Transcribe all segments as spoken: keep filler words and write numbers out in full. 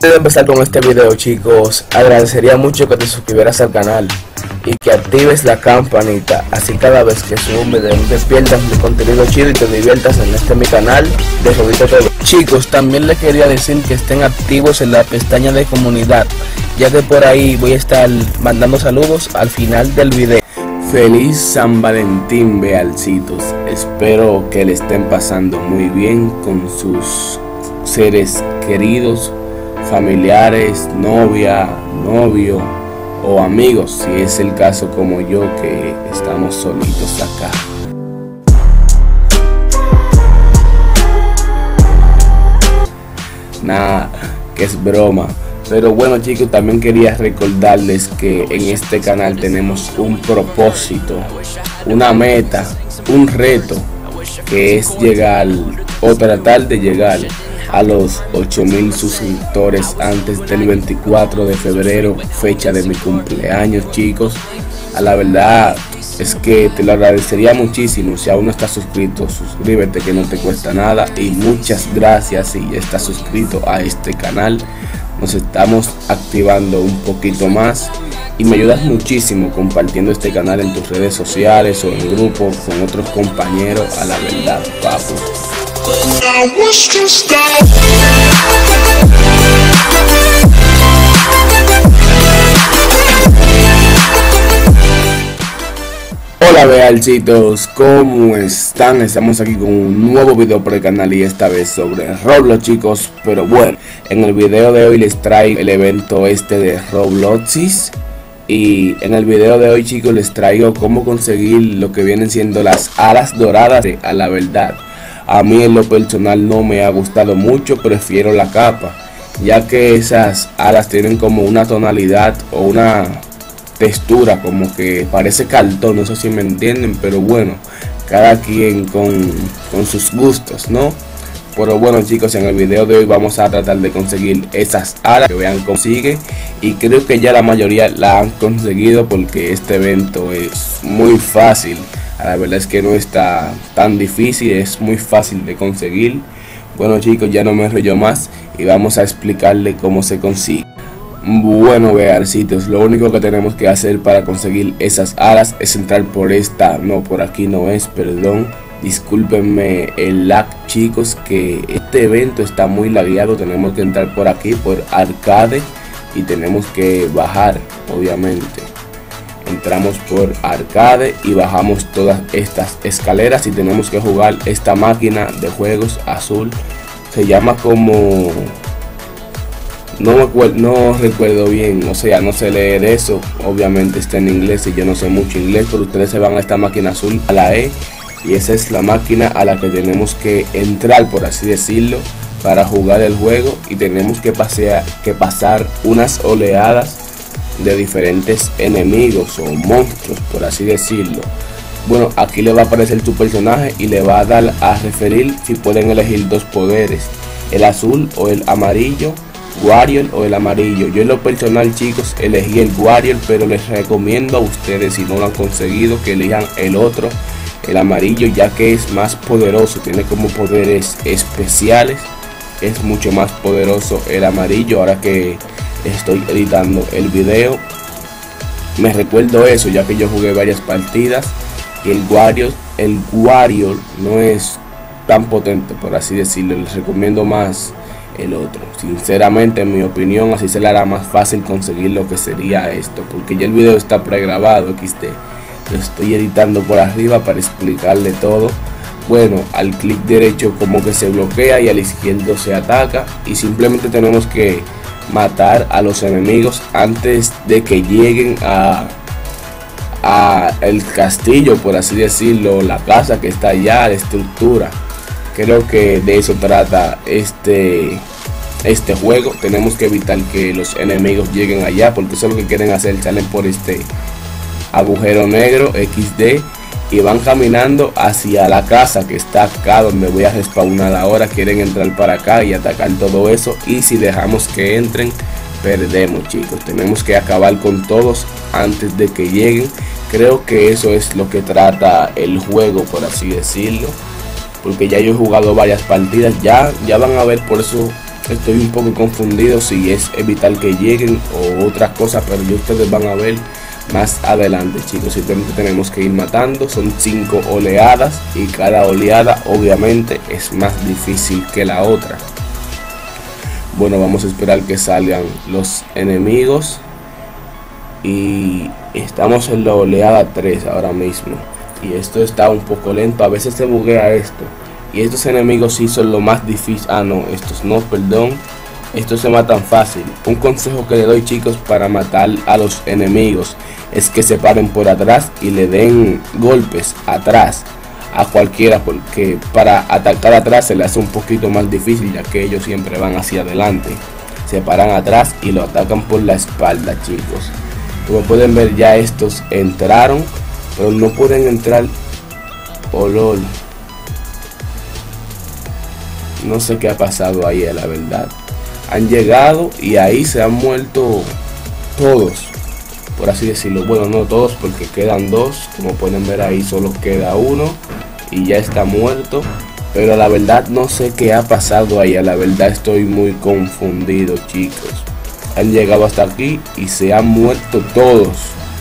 Antes de empezar con este video, chicos, agradecería mucho que te suscribieras al canal y que actives la campanita, así cada vez que subo un video no te pierdas mi contenido chido y te diviertas en este mi canal de Robito T V. Chicos, también les quería decir que estén activos en la pestaña de comunidad, ya que por ahí voy a estar mandando saludos al final del video. Feliz San Valentín, Bealcitos. Espero que le estén pasando muy bien con sus seres queridos, familiares, novia, novio o amigos, si es el caso como yo, que estamos solitos acá. Nada, que es broma. Pero bueno, chicos, también quería recordarles que en este canal tenemos un propósito, una meta, un reto, que es llegar o tratar de llegar a los ocho mil suscriptores antes del veinticuatro de febrero, fecha de mi cumpleaños, chicos. A la verdad es que te lo agradecería muchísimo. Si aún no estás suscrito, suscríbete, que no te cuesta nada. Y muchas gracias si ya estás suscrito a este canal. Nos estamos activando un poquito más y me ayudas muchísimo compartiendo este canal en tus redes sociales o en grupo con otros compañeros. A la verdad, papu. Hola Bealcitos, ¿cómo están? Estamos aquí con un nuevo video por el canal y esta vez sobre Roblox, chicos. Pero bueno, en el video de hoy les traigo el evento este de Robloxis. Y en el video de hoy, chicos, les traigo cómo conseguir lo que vienen siendo las alas doradas. A la verdad, a mí en lo personal no me ha gustado mucho, prefiero la capa, ya que esas alas tienen como una tonalidad o una textura como que parece cartón, no sé si me entienden, pero bueno, cada quien con, con sus gustos, ¿no? Pero bueno, chicos, en el video de hoy vamos a tratar de conseguir esas alas, que vean cómo sigue, y creo que ya la mayoría la han conseguido porque este evento es muy fácil. La verdad es que no está tan difícil, es muy fácil de conseguir. Bueno, chicos, ya no me enrollo más y vamos a explicarle cómo se consigue. Bueno, Bealcitos, lo único que tenemos que hacer para conseguir esas alas es entrar por esta, no, por aquí no es, perdón, discúlpenme el lag, chicos, que este evento está muy lagueado. Tenemos que entrar por aquí, por arcade, y tenemos que bajar, obviamente. Entramos por arcade y bajamos todas estas escaleras y tenemos que jugar esta máquina de juegos azul. Se llama como... No me acuerdo, no recuerdo bien, o sea, no sé leer eso, obviamente está en inglés y yo no sé mucho inglés, pero ustedes se van a esta máquina azul, a la E, y esa es la máquina a la que tenemos que entrar, por así decirlo, para jugar el juego, y tenemos que, pasear, que pasar unas oleadas de diferentes enemigos o monstruos, por así decirlo. Bueno, aquí le va a aparecer tu personaje y le va a dar a referir si pueden elegir dos poderes, el azul o el amarillo, Warrior o el amarillo. Yo en lo personal, chicos, elegí el Warrior, pero les recomiendo a ustedes, si no lo han conseguido, que elijan el otro, el amarillo, ya que es más poderoso, tiene como poderes especiales, es mucho más poderoso el amarillo. Ahora que estoy editando el video me recuerdo eso, ya que yo jugué varias partidas y el Warrior, el Warrior no es tan potente, por así decirlo. Les recomiendo más el otro, sinceramente, en mi opinión. Así se le hará más fácil conseguir lo que sería esto, porque ya el video está pregrabado, equis de, lo estoy editando por arriba para explicarle todo. Bueno, al clic derecho como que se bloquea y al izquierdo se ataca, y simplemente tenemos que matar a los enemigos antes de que lleguen a, a el castillo, por así decirlo, la casa que está allá, la estructura. Creo que de eso trata este este juego. Tenemos que evitar que los enemigos lleguen allá, porque eso es lo que quieren hacer. Salen por este agujero negro equis de y van caminando hacia la casa que está acá donde voy a respawnar ahora. Quieren entrar para acá y atacar todo eso, y si dejamos que entren, perdemos, chicos. Tenemos que acabar con todos antes de que lleguen. Creo que eso es lo que trata el juego, por así decirlo, porque ya yo he jugado varias partidas. Ya, ya van a ver, por eso Estoy un poco confundido si es evitar que lleguen o otras cosas, pero ya ustedes van a ver más adelante, chicos. Simplemente tenemos que ir matando. Son cinco oleadas y cada oleada obviamente es más difícil que la otra. Bueno, vamos a esperar que salgan los enemigos y estamos en la oleada tres ahora mismo y esto está un poco lento, a veces se buguea esto. Y estos enemigos sí son lo más difícil. Ah, no, estos no, perdón. Estos se matan fácil. Un consejo que le doy, chicos, para matar a los enemigos es que se paren por atrás y le den golpes atrás a cualquiera, porque para atacar atrás se le hace un poquito más difícil, ya que ellos siempre van hacia adelante. Se paran atrás y lo atacan por la espalda, chicos. Como pueden ver, ya estos entraron, pero no pueden entrar. Oh, lol. No sé qué ha pasado ahí, la verdad. Han llegado y ahí se han muerto todos, por así decirlo. Bueno, no todos, porque quedan dos. Como pueden ver ahí solo queda uno y ya está muerto. Pero la verdad no sé qué ha pasado ahí. La verdad estoy muy confundido, chicos. Han llegado hasta aquí y se han muerto todos.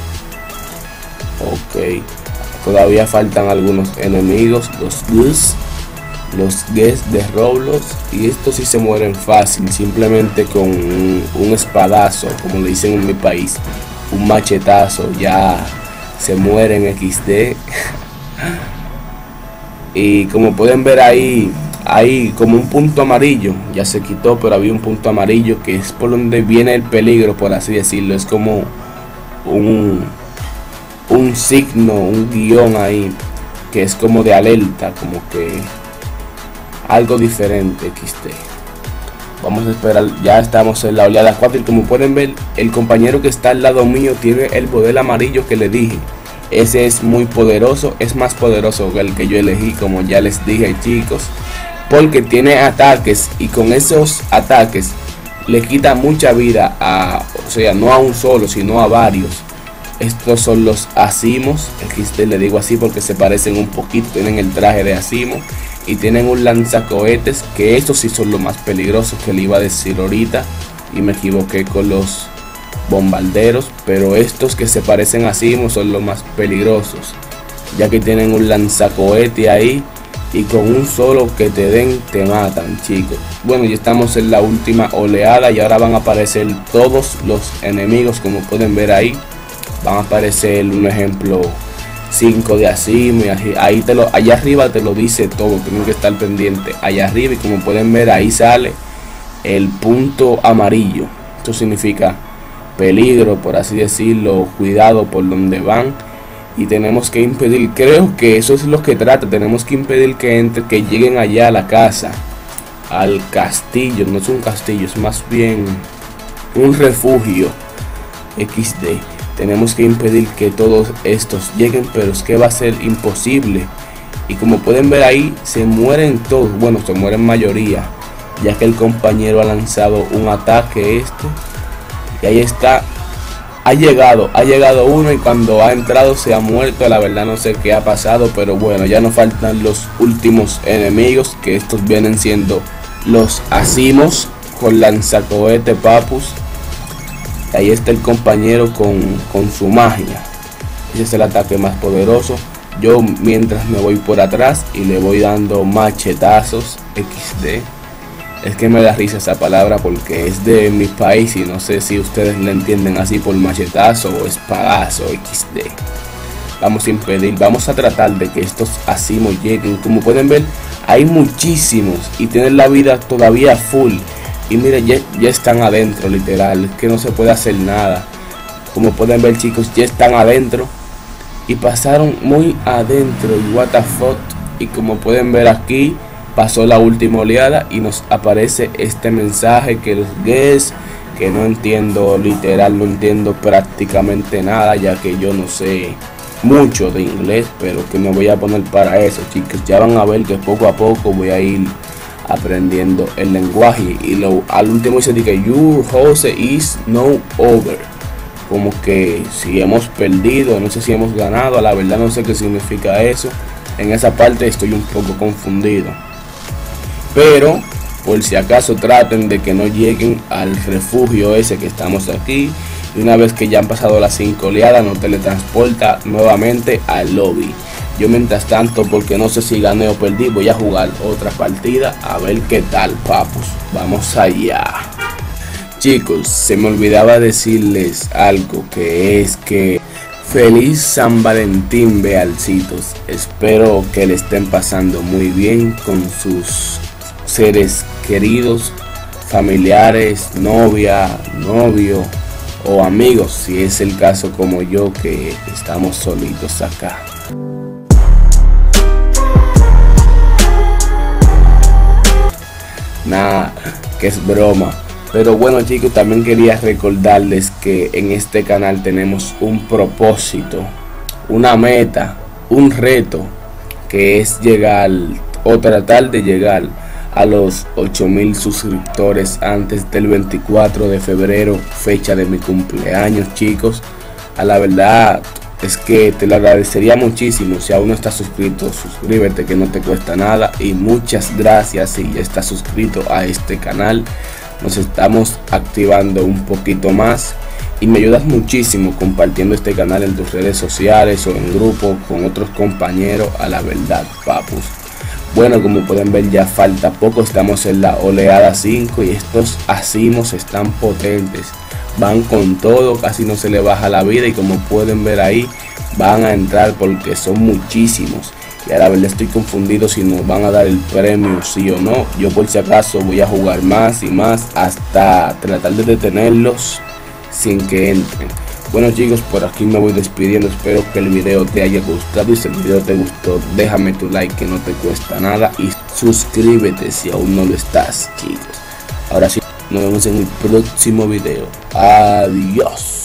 Ok. Todavía faltan algunos enemigos, los Gus. Los guests de Roblox, y estos sí se mueren fácil, simplemente con un, un espadazo, como le dicen en mi país, un machetazo, ya se mueren equis de. Y como pueden ver ahí, hay como un punto amarillo, ya se quitó, pero había un punto amarillo que es por donde viene el peligro, por así decirlo. Es como un, un signo, un guión ahí, que es como de alerta, como que algo diferente. equis de. Vamos a esperar, ya estamos en la oleada cuatro y como pueden ver, el compañero que está al lado mío tiene el poder amarillo que le dije. Ese es muy poderoso, es más poderoso que el que yo elegí, como ya les dije, chicos, porque tiene ataques y con esos ataques le quita mucha vida a, o sea, no a un solo, sino a varios. Estos son los Asimos, equis de, le digo así porque se parecen un poquito, tienen el traje de Asimo y tienen un lanzacohetes, que estos sí son los más peligrosos, que le iba a decir ahorita y me equivoqué con los bombarderos, pero estos que se parecen a Asimo son los más peligrosos, ya que tienen un lanzacohete ahí y con un solo que te den te matan, chicos. Bueno, ya estamos en la última oleada y ahora van a aparecer todos los enemigos, como pueden ver ahí. Van a aparecer un ejemplo cinco de Asimo y ahí te lo, allá arriba te lo dice todo, tienen que estar pendiente allá arriba y como pueden ver ahí sale el punto amarillo. Esto significa peligro, por así decirlo, cuidado por donde van y tenemos que impedir, creo que eso es lo que trata, tenemos que impedir que entre, que lleguen allá a la casa, al castillo. No es un castillo, es más bien un refugio equis de. Tenemos que impedir que todos estos lleguen, pero es que va a ser imposible. Y como pueden ver ahí, se mueren todos. Bueno, se mueren mayoría, ya que el compañero ha lanzado un ataque este. Y ahí está. Ha llegado, ha llegado uno y cuando ha entrado se ha muerto. La verdad no sé qué ha pasado, pero bueno, ya nos faltan los últimos enemigos, que estos vienen siendo los Asimos con lanzacohete Papus. Ahí está el compañero con, con su magia. Ese es el ataque más poderoso. Yo mientras me voy por atrás y le voy dando machetazos equis de. Es que me da risa esa palabra porque es de mi país y no sé si ustedes le entienden así por machetazo o espadazo equis de. Vamos a impedir, vamos a tratar de que estos Asimos lleguen. Como pueden ver, hay muchísimos y tienen la vida todavía full. Y miren, ya, ya están adentro, literal, es que no se puede hacer nada. Como pueden ver, chicos, ya están adentro y pasaron muy adentro y what the fuck. Y como pueden ver aquí, pasó la última oleada y nos aparece este mensaje que los guests, que no entiendo, literal, no entiendo prácticamente nada, ya que yo no sé mucho de inglés, pero que me voy a poner para eso, chicos. Ya van a ver que poco a poco voy a ir aprendiendo el lenguaje y lo, al último dice que your house is no over, como que si hemos perdido, no sé si hemos ganado. A la verdad no sé qué significa eso, en esa parte estoy un poco confundido, pero por si acaso traten de que no lleguen al refugio ese que estamos aquí, y una vez que ya han pasado las cinco oleadas nos teletransporta nuevamente al lobby. Yo mientras tanto, porque no sé si gané o perdí, voy a jugar otra partida a ver qué tal, papus. Vamos allá. Chicos, se me olvidaba decirles algo, que es que feliz San Valentín, Bealcitos. Espero que le estén pasando muy bien con sus seres queridos, familiares, novia, novio o amigos, si es el caso como yo, que estamos solitos acá. Nada, que es broma. Pero bueno, chicos, también quería recordarles que en este canal tenemos un propósito, una meta, un reto, que es llegar o tratar de llegar a los ocho mil suscriptores antes del veinticuatro de febrero, fecha de mi cumpleaños, chicos. A la verdad es que te lo agradecería muchísimo. Si aún no estás suscrito, suscríbete, que no te cuesta nada. Y muchas gracias si ya estás suscrito a este canal. Nos estamos activando un poquito más y me ayudas muchísimo compartiendo este canal en tus redes sociales o en grupo con otros compañeros. A la verdad, papus. Bueno, como pueden ver, ya falta poco, estamos en la oleada cinco y estos acimos están potentes, van con todo, casi no se le baja la vida, y como pueden ver ahí, van a entrar porque son muchísimos. Y a la verdad estoy confundido si nos van a dar el premio sí o no. Yo por si acaso voy a jugar más y más hasta tratar de detenerlos sin que entren. Bueno, chicos, por aquí me voy despidiendo. Espero que el video te haya gustado, y si el video te gustó, déjame tu like, que no te cuesta nada, y suscríbete si aún no lo estás, chicos. Ahora sí, nos vemos en el próximo video. Adiós.